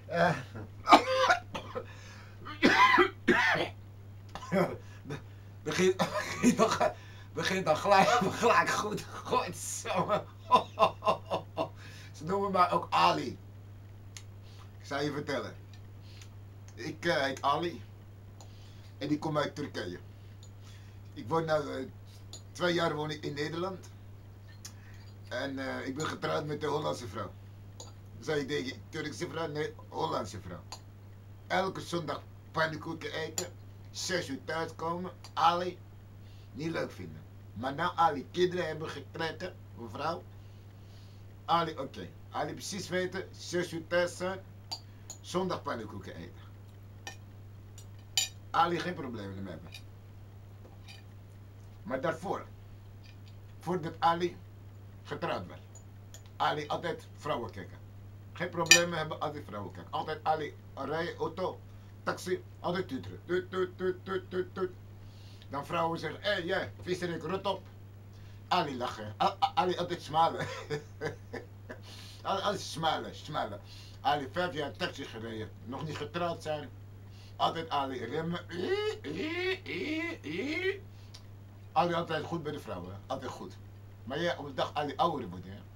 Eh, begin, begin, dan, begin dan gelijk goed. Gooit zo. Ze noemen mij ook Ali. Ik zal je vertellen. Ik heet Ali en ik kom uit Turkije. Ik woon nu 2 jaar woon ik in Nederland. En ik ben getrouwd met een Hollandse vrouw. Zou je denken, Turkse vrouw? Nee, Hollandse vrouw. Elke zondag pannenkoeken eten, 6 uur thuiskomen, Ali, niet leuk vinden. Maar nou Ali kinderen hebben gekregen, mevrouw, Ali oké. Ali precies weten, 6 uur thuis zijn, zondag pannenkoeken eten. Ali geen problemen mee hebben. Maar daarvoor, voordat Ali getrouwd werd, Ali altijd vrouwen kijken. Geen problemen hebben, altijd vrouwen kijken. Altijd Ali rijden, auto, taxi, altijd tuteren. Tut, tut, tut, tut, tut, tut. Dan vrouwen zeggen, hé jij, visserik, rot op. Ali lachen. Ali altijd smalen. Altijd smalen. Ali 5 jaar taxi gereden, nog niet getrouwd zijn. Altijd Ali remmen. Ali altijd goed bij de vrouwen, altijd goed. Maar ja, op de dag Ali ouder wordt, hè.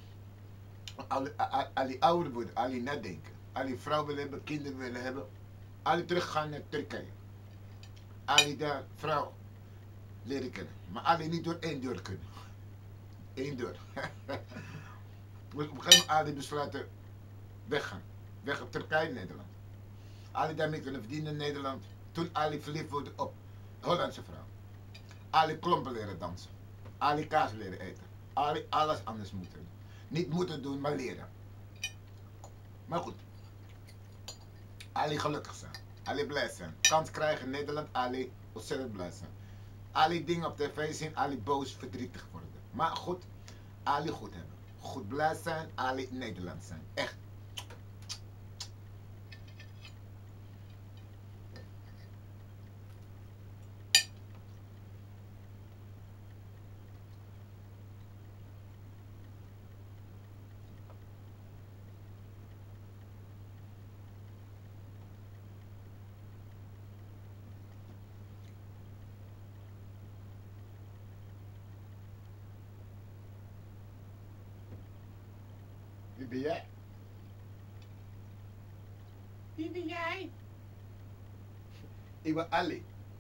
Ali ouder wordt, Ali nadenken. Ali vrouw willen hebben, kinderen willen hebben. Ali teruggaan naar Turkije. Ali daar vrouw leren kennen. Maar Ali niet door 1 deur kunnen. 1 deur. Dus op een gegeven moment Ali besluiten weggaan. Weg op Turkije, Nederland. Ali daarmee kunnen verdienen in Nederland. Toen Ali verliefd wordt op een Hollandse vrouw. Ali klompen leren dansen. Ali kaas leren eten. Ali alles anders moeten. Niet moeten doen, maar leren. Maar goed. Ali gelukkig zijn. Ali blij zijn. Kans krijgen in Nederland. Ali ontzettend blij zijn. Ali dingen op tv zien. Ali boos, verdrietig worden. Maar goed. Ali goed hebben. Goed blij zijn. Ali Nederland zijn. Echt. Wie ben jij? Wie ben jij? Ik ben Ali.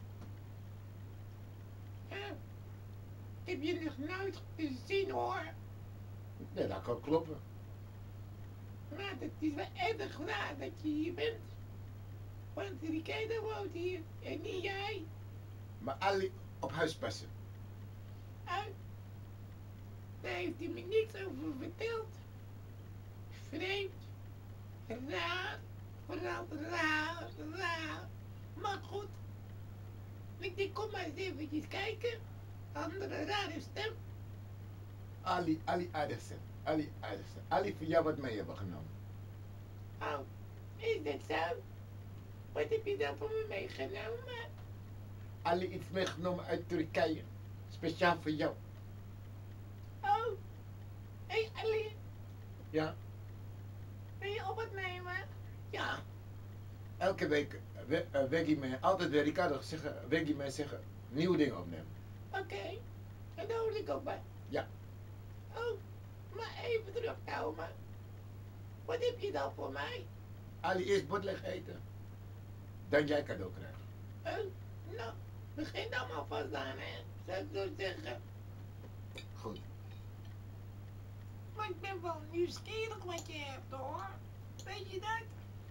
Ja, heb je nog nooit gezien hoor. Nee, dat kan kloppen. Maar het is wel erg raar dat je hier bent. Want Ricardo woont hier en niet jij. Maar Ali op huis passen. Oh, daar heeft hij me niks over verteld. Vreemd, raar, vooral raar. Maar goed, ik denk kom maar eens eventjes kijken. Andere rare stem. Ali Adersen. Ali Adersen. Ali voor jou wat mee hebben genomen. Oh, is dat zo? Wat heb je dan voor me meegenomen? Ali iets meegenomen uit Turkije. Speciaal voor jou. Oh, hé Ali, Ja, wil je op het nemen? Ja. elke week Weggy mee, altijd weer Ricardo zeggen, Weggy mee zeggen, nieuwe dingen opnemen. Oké, en daar hoor ik ook bij. Ja. Oh, maar even terugkomen. Wat heb je dan voor mij? Ali eerst bordleg eten. Dan jij cadeau krijgen. Oh, nou, begin dan maar vast aan, hè. Zou ik zo zeggen. Goed. Maar ik ben wel nieuwsgierig wat je hebt, hoor. Weet je dat?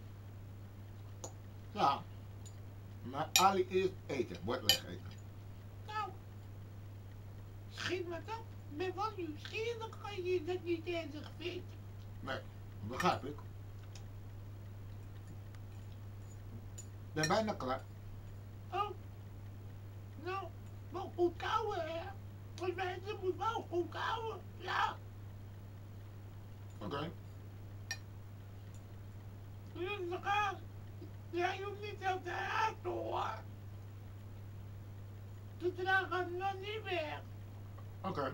Ja. Maar Ali eerst eten, bordleg eten. Nou, schiet me op. Ik ben wel nieuwsgierig als je dat niet erg vindt. Nee, begrijp ik. Ben bijna klaar. Oh, nou, wel goed kouwen, hè. Want mensen moet wel goed kouwen, ja. Oké. Rustig. Jij hoeft niet zo te haten, hoor. De dragen gaat nog niet weg. Oké.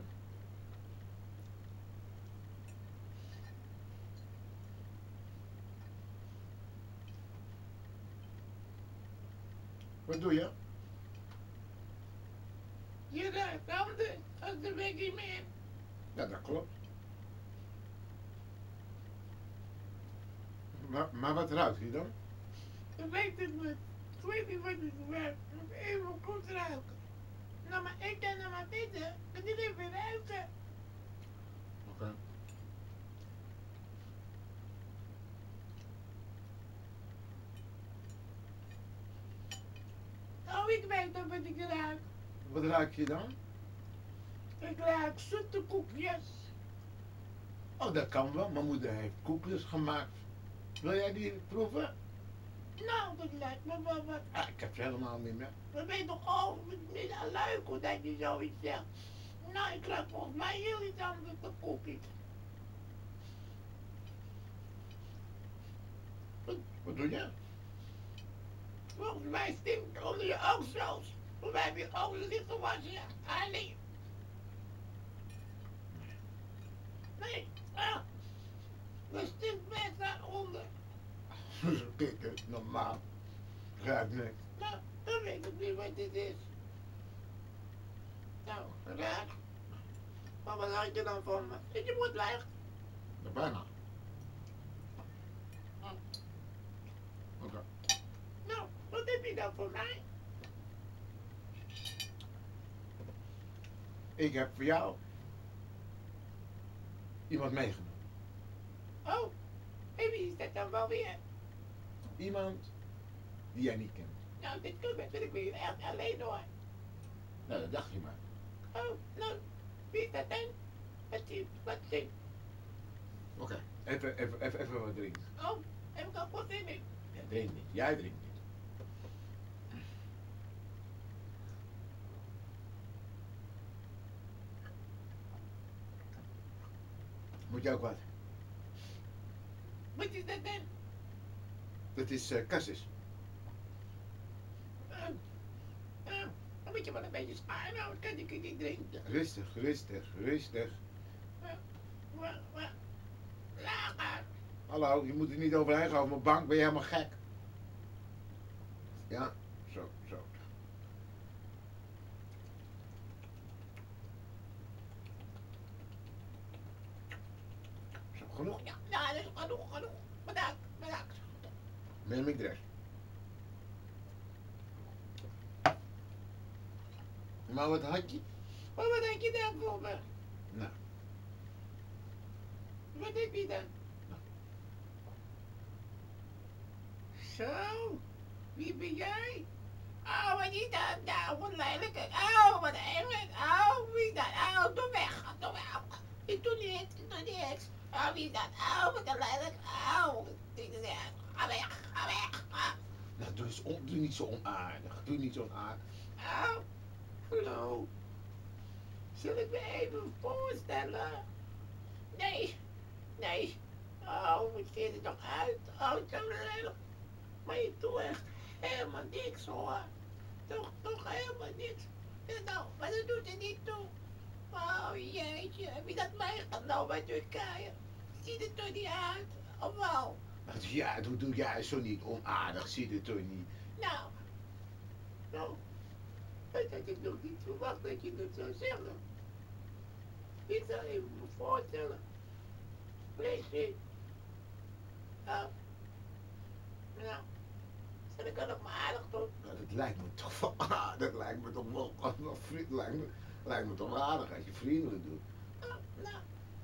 Wat doe je? Je ruikt anders als de Wiggy Man. Ja, dat klopt. Maar wat ruikt hij dan? Ik weet het niet. Ik weet niet wat het ruikt. Ik moet even goed ruiken. Nou, maar ik kan er maar zitten. Dat is even ruiken. Oké. Oh, ik weet nog wat ik ruik. Wat ruik je dan? Ik ruik zoete koekjes. Oh, dat kan wel. Mijn moeder heeft koekjes gemaakt. Wil jij die proeven? Nou, dat lijkt me wel wat. Ah, ik heb ze helemaal niet meer. We weten toch ook niet al leuk hoe dat je zoiets zegt. Nou, ik ruik volgens mij heel iets anders dan koekjes. Wat doe je? Volgens mij stinkt onder je oogstels. Volgens mij heb je ogen niet gewassen. Ah, nee. Nee. Ah. Dat stinkt best daaronder. Kijk, het is normaal. Ruikt niks. Nou, dan weet ik niet wat dit is. Nou, raar. Maar wat had je dan van me? Is je moet weg? Ja, bijna. Oké. Nou, wat heb je dan voor mij? Ik heb voor jou iemand meegenomen. Oh, en wie is dat dan wel weer? Iemand die jij niet kent. Nou, dit kan best, ik weer echt alleen hoor. Nou, dat dacht je maar. Oh, nou, wie is dat dan? Wat zingt? Oké. Even wat drinken. Oh, heb ik al wat zin in? Ja, drink niet. Jij drinkt niet. Moet je ook wat? Wat is dat dan? Dat is cassis. Dan moet je wel een beetje sparen, nou, kan ik het niet drinken. Rustig, rustig, rustig. Lager. Hallo, je moet er niet overheen gaan. Op mijn bank ben je helemaal gek. Ja, zo, zo. Zo, genoeg. Ja, dat is genoeg. Bedankt, bedankt. Neem ik de rest. Maar wat had je? Maar wat had je dan voor me? Nou, Wat heb je dan? Zo, wie ben jij? Oh, wat is dat nou? Wat lelijk. Oh, wat erg. Oh, wie is dat? Oh, doe weg, doe weg. Ik doe niks. Oh, wie is dat? Oh, wat lelijk. Oh, dit is echt. Ga weg, ga weg. nou doe niet zo onaardig. Doe niet zo onaardig. Oh, hallo. Zal ik me even voorstellen? Nee. Oh, wat ziet er toch uit? Oh, zo lelijk. Maar je doet echt helemaal niks hoor. Toch helemaal niks. Ja, nou, maar dat doet er niet toe. Oh jeetje, heb je dat meegenomen uit Turkije? Ziet er toch niet uit? Of wel? Ja, doe jij zo niet onaardig. Ziet het toch niet. Nou, dat had ik nog niet verwacht dat je dat zou zeggen. Ik zal even me voorstellen. Vleesje. Oh, nou, zal ik dat ook maar aardig doen? Nou, dat lijkt me toch wel aardig. Dat lijkt me toch wel vriendelijk. Lijkt me toch wel aardig als je vriendelijk doet. Oh, nou.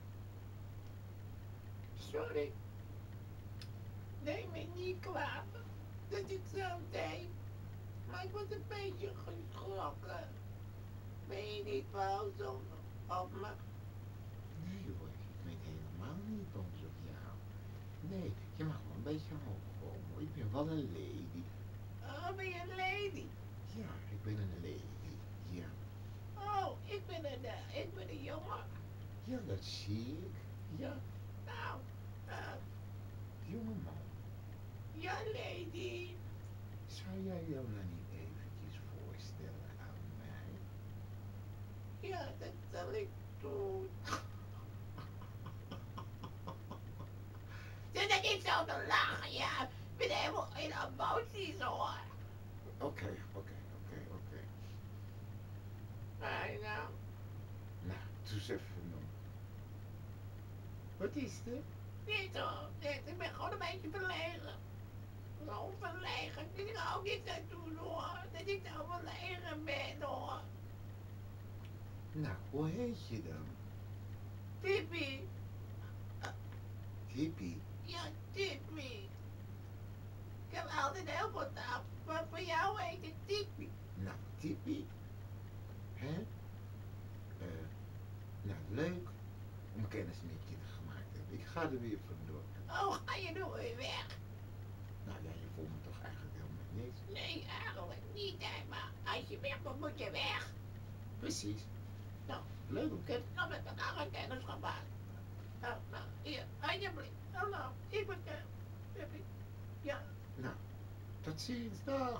Sorry. Neem me niet kwalijk dat ik zo deed. Maar ik was een beetje geschrokken. Ben je niet boos op me? Nee hoor, ik ben helemaal niet boos op jou. Nee, je mag wel een beetje hoog komen. Ik ben wel een lady. Oh, ben je een lady? Ja, ik ben een lady. Ja. Oh, ik ben een jongen. Ja, dat zie ik. Ja, Nou, jongeman. ja, lady. Zou jij jou nou niet eventjes voorstellen aan mij? Ja, dat zal ik doen. Zit ik niet zo te lachen, ja. Ik ben helemaal in emoties hoor. Oké. Ai, nou. Nou, doe eens even dan. Wat is het? Niet hoor. Nee, ik ben gewoon een beetje verlegen. Gewoon verlegen. Ik kan ook niks aan doen hoor. Dat ik nou verlegen ben hoor. Nou, hoe heet je dan? Tippie. Tippie? Ja, Tippie. Ik heb altijd heel veel naam. Maar voor jou heet het Tippie. Nou, Tippie. Hè? Nou, leuk om kennis met je gemaakt te hebben. Ik ga er weer vandoor. Oh, ga je nog weer weg? Nou ja, je voelt me toch eigenlijk helemaal niks. Nee, eigenlijk niet, hè. Maar als je weg moet, moet je weg. Precies. Nou, Leuk om ik heb nog met elkaar een kennis gemaakt. Nou, hier, alsjeblieft. Hallo, ik ben Tippie. Ja. Nou, tot ziens, dag.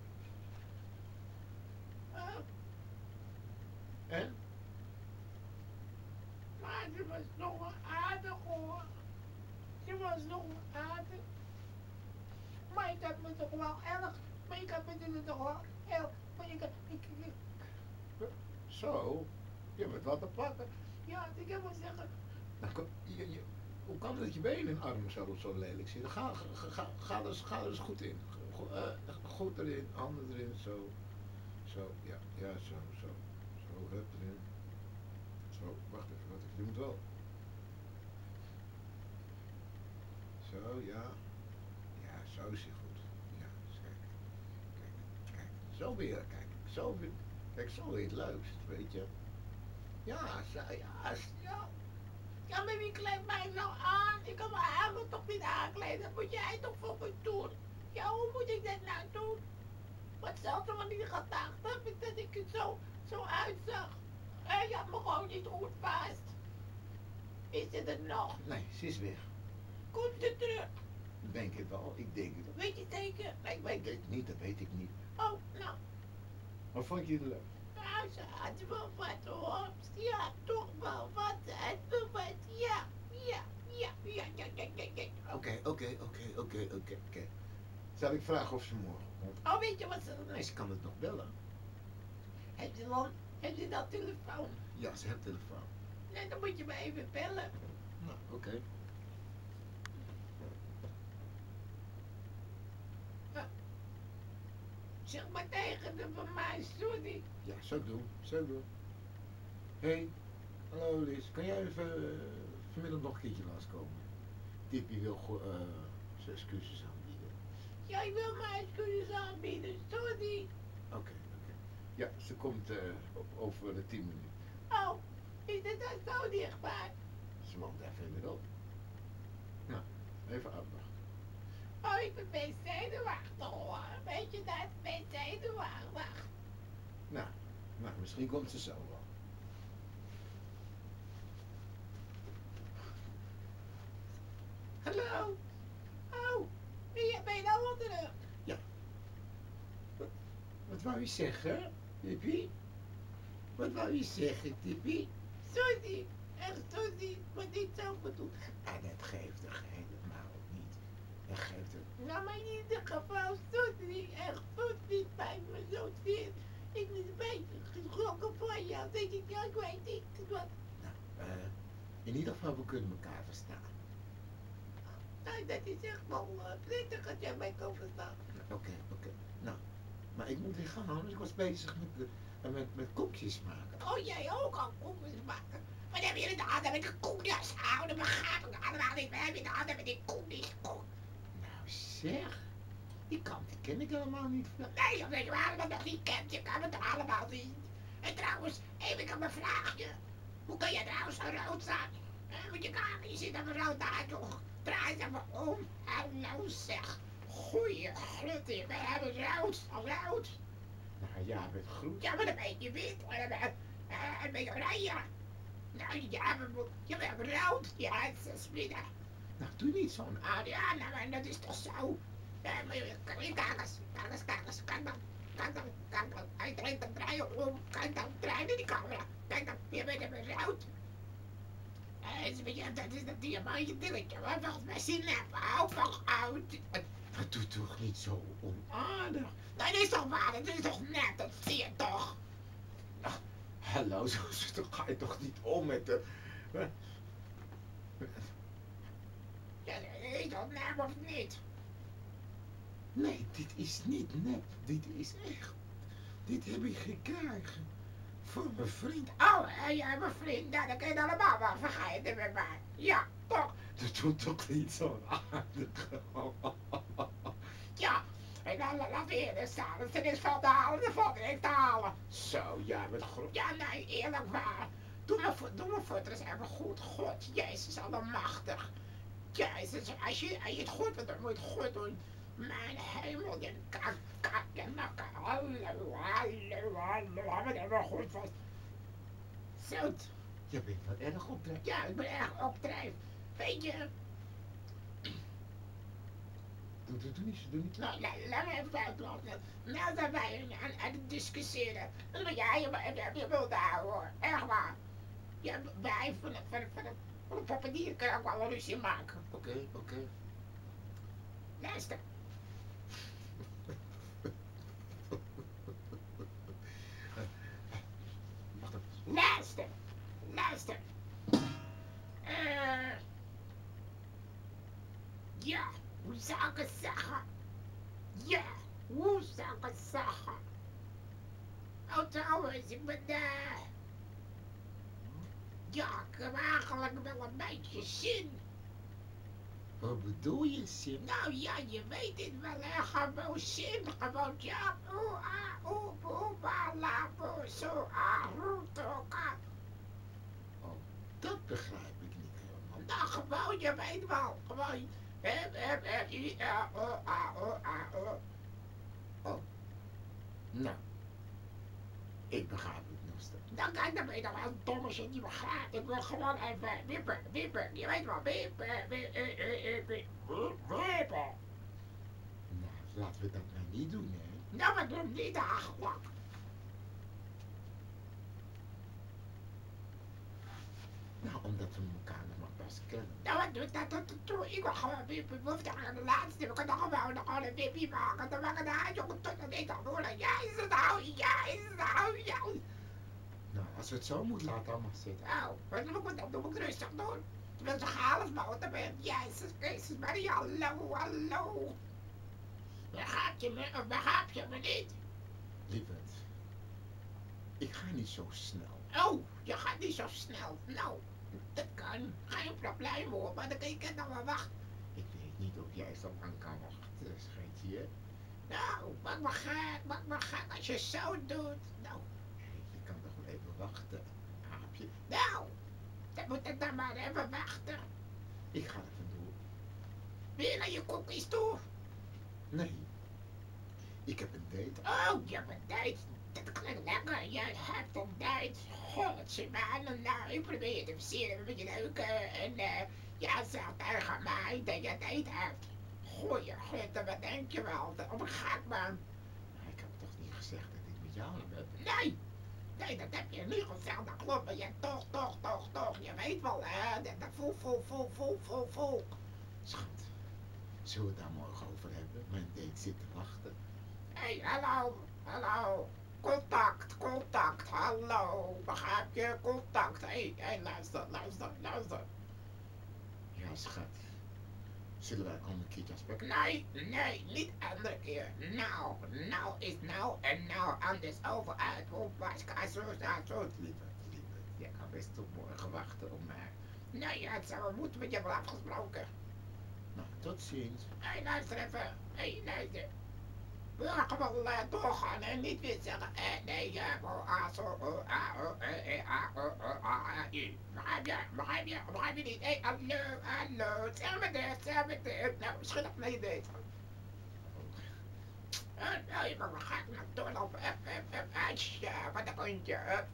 En? Maar ze was nog wel aardig hoor. Ze was nog wel aardig. Maar ik heb me toch wel erg. Maar ik heb me toch wel erg. Maar Zo? Je bent wat te pakken. ja, ik heb wel zeggen. Nou, hoe kan het dat je benen en armen zo lelijk zitten? Ga er eens goed in. Goed erin, handen erin, zo. Zo, ja, zo. Zo, hup erin. Zo, wacht even, je moet wel. Zo, ja. Ja, zo is hij goed. Ja, eens kijken. Kijk. Zo weer, kijk. Kijk, zo weer het leukst, weet je. Ja, Ja. Ja, maar wie kleedt mij nou aan? Ik kan mijn eigen toch niet aankleden. Dat moet jij toch voor me doen. Ja, hoe moet ik dat nou doen? Wat zelfs van die gedachte heb ik dat ik er zo uitzag. En je had me gewoon niet goed vast. Is het er nog? Nee, ze is weg. Komt ze terug? Denk het wel, ik denk het wel. Weet je zeker? Ik weet het. Niet, dat weet ik niet. Oh, nou. Wat vond je er leuk? Nou, ze had wel wat hoor. Ja, toch wel wat. Het wel wat. Ja. Oké. Zal ik vragen of ze morgen komt? Oh, weet je wat ze Nee, ze kan het nog bellen. Heb je dat telefoon? Ja, ze heeft telefoon. Nee, dan moet je me even bellen. Nou, oké. Zeg maar tegen de van mij, sorry. Ja, zo doen. Hé, hallo Liz, kan jij even vanmiddag nog een keertje langskomen? Tippie wil zijn excuses aanbieden. Jij wil mij excuses aanbieden, sorry. Oké. Ja, ze komt over 10 minuten. Oh, is het dan zo dichtbij? Ze woont daar verderop. Nou, even afwachten. Oh, ik ben best zenuwachtig hoor. Weet je dat? Best zenuwachtig. Nou, misschien komt ze zo wel. Hallo? Oh, ben je nou al terug? Ja. Wat wou je zeggen, Tippie? Wat wou je zeggen, Tippie? Sorry, echt sorry, maar niet zo bedoeld. Ah, dat geeft er helemaal niet. Dat geeft er. Nou, maar in ieder geval, sorry, echt sorry, bij me zo zeer. Ik ben een beetje geschrokken van jou. Denk ik, ja, ik weet niet wat. Nou, in ieder geval, we kunnen elkaar verstaan. Nou, dat is echt wel prettig als jij mij kan verstaan. Oké. Nou, maar ik moet weer gaan, want ik was bezig met koekjes maken. Oh, jij ook al koekjes maken? Wat heb je in de handen met de koekjes? Oh, dat begrijp ik allemaal niet. Wat heb je in de handen met die koekjes? Nou zeg, die kant die ken ik helemaal niet. Nee, dat weet je waarom dat nog niet kent. Je kan het toch allemaal niet. En trouwens, even een vraagje. Hoe kan jij trouwens zo rood zijn? Moet je kijken, je ziet er rood uit toch? Draai eens even om. Hallo zeg. Goeie glutte, we hebben rood. Rood. Nou ja, met groet. Ja, maar dan ben je wit. En ben je oranje. Nou, ja, je bent rood. Ja, het is midden. Nou, doe niet zo'n Ah, ja, nou, maar dat is toch zo? Maar kijk eens. Kijk dan. Hij draait dan draaien om. Kijk dan, draai naar die camera. Kijk dan, je bent er rood. Dat is dat diamantje dingetje, waar volgens mij sinaasappel. Oh, fuck out. Dat doet toch niet zo onaardig? Dat is toch waar, dat is toch net, dat zie je toch? Hallo, zo ga je toch niet om met de... Ja, is dat nep of niet? Nee, dit is niet nep. Dit is echt. Dit heb ik gekregen. Voor mijn vriend. Oh, jij hebt een vriend, nou, dan kun je het allemaal wel vergeten met mij. Ja, toch? Dat doet toch niet zo aardig. Ja, en dan laat we eerlijk staan. Als er is van te halen, dan valt er niks te halen. Zo, jij bent groot. Ja, nee, eerlijk waar. Doe mijn voet eens even goed. God, Jezus allemachtig. Jezus, als je het goed doet, dan moet je het goed doen. Mijn hemel, je kak, je nakken. Hallo, wat hebben we goed vast. Zo, Je bent wel erg opdreef. ja, ik ben erg opdrijf. Weet je, Doe niet. nou, laat me even uitlaten. Nou zijn wij aan het discussiëren. Dan moet jij je wilt houden hoor, echt waar. Ja, wij van de poppedier kunnen ook wel een ruzie maken. Oké. Luister. Wacht even. Luister. Ja, hoe zou ik het zeggen? Ja, hoe zou ik het zeggen? Oh, trouwens, ik ben ja, ik heb eigenlijk wel een beetje zin. Wat bedoel je, Sim? Nou ja, je weet het wel, hè. Gewoon zin, gewoon ja. La, zo, toka. Oh, dat begrijp ik niet helemaal. Nou, gewoon, je weet wel. Gewoon. Oh, nou, ik begrijp het nog steeds. Dan kijk, dan ben je toch wel dom als je het niet begrijpt. Ik wil gewoon even wippen. Je weet wel, wippen. Nou, laten we dat nou niet doen, hè. Nou, we doen niet eigenlijk. Nou, omdat we elkaar nog maar pas kennen. Nou, wat doet dat toe? Ik wil gewoon wippen. We hoeven aan de laatste. We kunnen gewoon een wippie maken. Dan maken we de jongen tot en ik dan horen. Jezus, nou. Nou, als we het zo moeten, laat dan maar zitten. Nou, wat doe ik dan? Doe ik rustig doen. Terwijl ze half motor bent. Jezus Christus, Maria, hallo. Begrijp je me of begrijp je me niet? Lieverd, ik ga niet zo snel. Oh, je gaat niet zo snel. Nou, dat kan. Geen probleem hoor, maar dan kan je nog wel wachten. Ik weet niet of jij zo lang kan wachten, schatje. Nou, maak maar gek als je zo doet. Nou, Je kan toch wel even wachten, aapje. nou, dan moet ik dan maar even wachten. Ik ga even door. Weer naar je cookies toe. Nee, ik heb een date. Oh, je hebt een date. Dat klinkt lekker. Je hebt een date. Godzijdank. Nou, ik probeer je te versieren met je leuke. En ja, zeg tegen mij dat je een date hebt. Goeie gutte, wat denk je wel? Dat op een gek ben. Maar ik heb toch niet gezegd dat ik met jou heb? Nee, dat heb je niet gezegd. Dat klopt. Maar je toch. Je weet wel, hè. Dat voel. Schat, zullen we het daar morgen over hebben? Mijn date zit te wachten. Hé, hallo. Contact, hallo. Begrijp je? Contact. Hé, luister. Ja, schat. Zullen wij ook een keertje afspreken? Nee, niet andere keer. Nou is nou en nou anders over uit. Hoe was ik zo. Lieverd, jij kan best tot morgen wachten op mij. Nee, ja, het zou moeten met je wel afgesproken. Nou, tot ziens. Hé, luister even. Luister. We gaan gewoon doorgaan en niet weer zeggen, nee, ja, begrijp je niet? Hé, hallo, zeg me dit. Nou, misschien op mee date. Nou, je mag wel graag naar doorlopen, uitje, wat een hondje,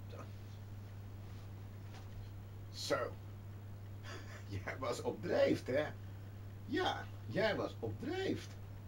Zo. Jij was op dreef, hè? Ja, jij was op dreef.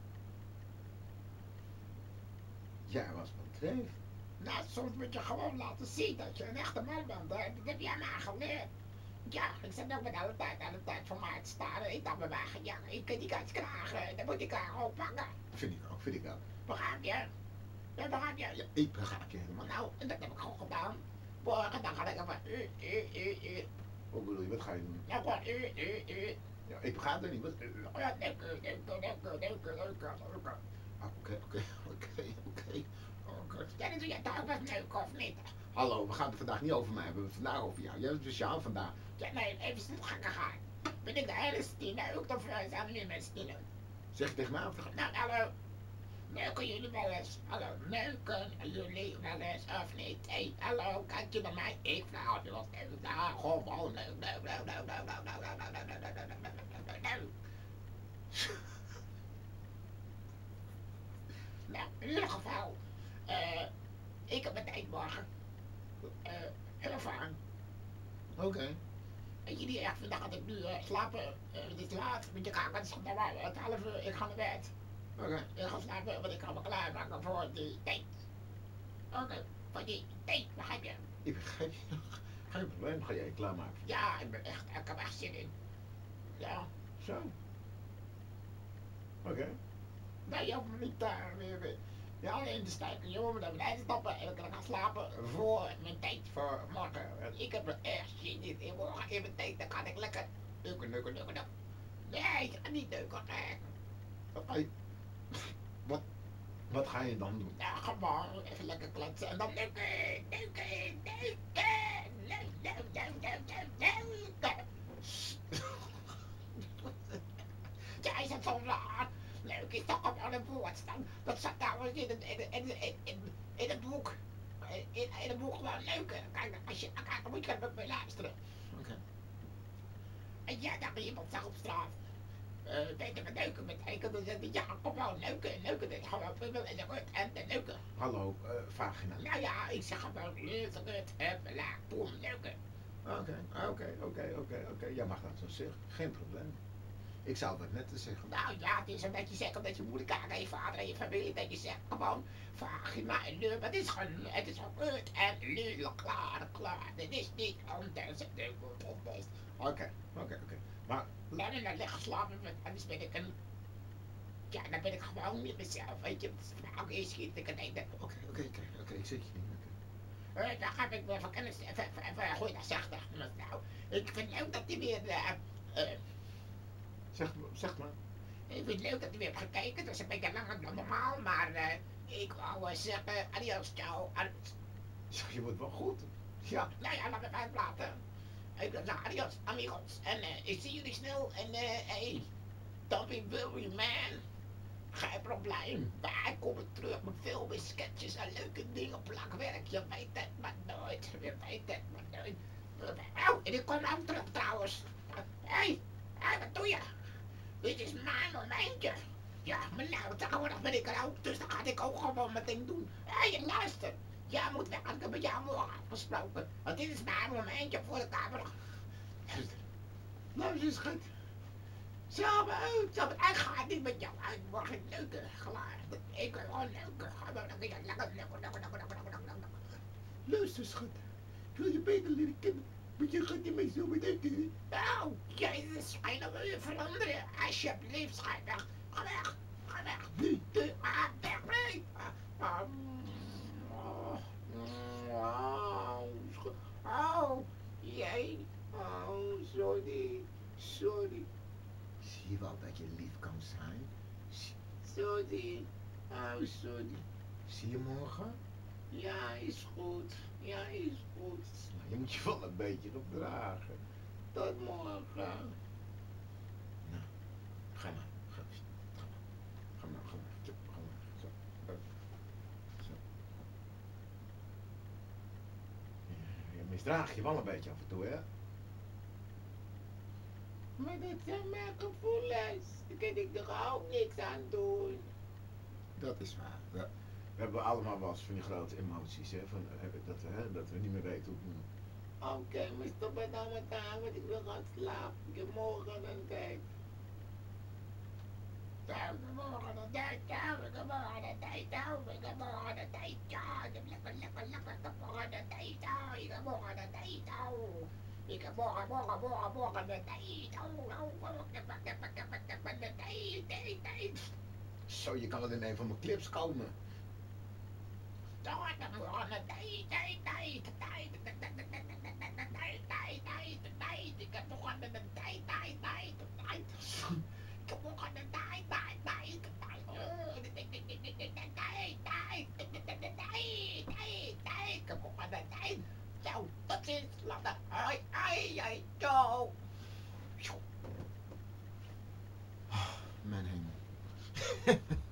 Jij was op dreef. Nou, soms moet je gewoon laten zien dat je een echte man bent, hè. Dat heb jij mij geleerd. Ja, ik zit ook met de tijd voor mij te staan. Ik dacht bij mij, ja, ik kan die kans krijgen. Dan moet ik haar oppakken. Vind ik ook, vind ik ook. Begrijp je? Ja, begrijp je? Ja, ik begrijp je helemaal. Nou, en dat heb ik gewoon gedaan. Morgen dan ga ik even Hoe bedoel je, wat ga je doen? Nou, gewoon Ja, ik begrijp het niet. Wat? Ja, leuke. Oké. Ja, dan doe je toch wat leuk of niet? Hallo, we gaan het vandaag niet over mij hebben. We hebben het vandaag over jou. Jij bent speciaal vandaag. Ja, nee, even stil gegaan. Ben ik de hele Stine ook of zijn jullie met Stine? Zeg je tegen mij of tegen... Nou, hallo. Neuken jullie wel eens? Hallo, neuken jullie wel eens of niet? Hé, hallo, kijk je naar mij? Ik vraag je wat leuk. Nou, gewoon leuk. Nou, in ieder geval, ik heb een date morgen. Heel fijn. Oké. Weet je niet echt vandaag dat ik nu slapen, het is laat, want je kan het schot naar het 11 uur, ik ga naar bed. Oké. Ik ga slapen, want ik ga me klaarmaken voor die date. Oké, voor die date, begrijp je? Ik begrijp je nog. Geen probleem, ga jij je klaarmaken. Ja, ik heb echt zin in. Ja, Zo. Oké. nee, je hoeft me niet weer alleen te stijgen. Je hoeft me naar beneden stappen en dan kan ik gaan slapen voor mijn date voor morgen. En ik heb er echt zin in morgen in mijn date, dan kan ik lekker neuken. Nee, ik ga niet neuken, nee. Wat ga je dan doen? Ja, gewoon even lekker kletsen en dan neuken. Ja, is het zo raar? Leuk is toch gewoon een woordstam. Dat staat trouwens in het boek. In het boek gewoon neuken. Kijk, als je dan kijkt, dan moet je er mee luisteren. Oké. En ja, dan ben je iemand zag op straat. Weet je wat neuken betekent? Dan zeg je, ja, kom wel neuken. Neuken is gewoon pummel en de rut en de neuken. Hallo, vagina. Nou ja, ik zeg gewoon rut, huppela, boem, neuken. Oké. Jij mag dat zo zeggen. Geen probleem. Ik zou dat net te zeggen. Nou ja, het is een beetje zeggen dat je moeder, kijken, je vader en je familie, dat je zegt gewoon vagina en lul. Het is gewoon rut en lul, klaar. Dit is niet anders. Het is Oké. Maar, nou, en dan leg slapen met, anders ben ik een, ja, dan ben ik gewoon niet mezelf, weet je. Ook eerst schiet ik het eten. oké, ik zeg je niet. Dan ga ik me van kennis, even gooi dat zacht achter me. Nou, ik vind leuk dat hij weer, Zeg maar. ik vind het leuk dat hij weer hebt gekeken. Dat is een beetje langer dan normaal, maar ik wou zeggen, adios, ciao. Zo, je wordt wel goed. Ja. Nou ja, laat me uitpraten. Ik wil zeggen, adios, amigos. En ik zie jullie snel. En hey, don't be worried, man. Geen probleem. Wij komen terug met veel meer sketches en leuke dingen, plakwerk. Je weet het maar nooit. Oh, en ik kom ook terug trouwens. Hé, wat doe je? Dit is mijn momentje. Ja, maar nou, tegenwoordig ben ik er ook, dus dan ga ik ook gewoon meteen doen. Hé, luister. Jij moet weg, ik heb met jou morgen afgesproken. Want dit is mijn momentje voor de camera. Nou, is schat. Zo, ik ga het niet met jou uit, morgen neuken, klaar. Ik wil gewoon neuken. Gewoon lekker. Luister, schat. Ik wil je beter leren kennen. Maar je gaat niet mee zo bedenken. Nou, jezus, ga je nou weer veranderen? Alsjeblieft, ga weg. Ga weg. Nee. Weg. Oh, jee. Oh, sorry. Zie je wel dat je lief kan zijn? Sorry. Oh, sorry. Zie je morgen? Ja, is goed. Nou, je moet je wel een beetje opdragen. Tot morgen. Nou, ga maar. Ga maar. Zo. Je misdraagt je wel een beetje af en toe, hè? Maar dit zijn mijn gevoelens. Daar kan ik er ook niks aan doen. Dat is waar. Ja. We hebben allemaal wel eens van die grote emoties, hè? Dat we niet meer weten hoe het moet. Oké, maar stop het nou met aan, want ik wil gaan slapen. Ik heb morgen een date. Ik heb morgen een date. Ik heb morgen een date. Ik heb morgen een date. Ik heb lekker. Ik heb morgen een date. Ik heb morgen een date. Ik heb morgen de tijd. Ik heb de tijd. Zo, je kan wel in een van mijn clips komen. Morgen de tijd. Ik heb morgen de tijd. Ik heb morgen de tijd. Ik heb morgen de tijd. Zo, tot ziens, later. Ai, ciao. Mijn hemel.